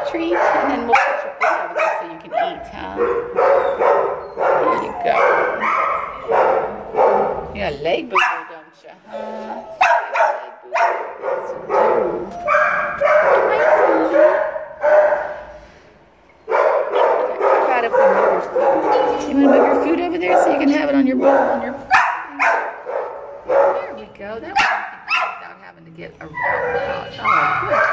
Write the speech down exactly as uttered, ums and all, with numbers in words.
treat, and then we'll put your food over there so you can eat, huh? There you go. You got a leg boo-boo, don't you? Huh? If we move your food. You want to move your food over there so you can have it on your bowl on your. There we go. That way you can eat without having to get around. Oh, good.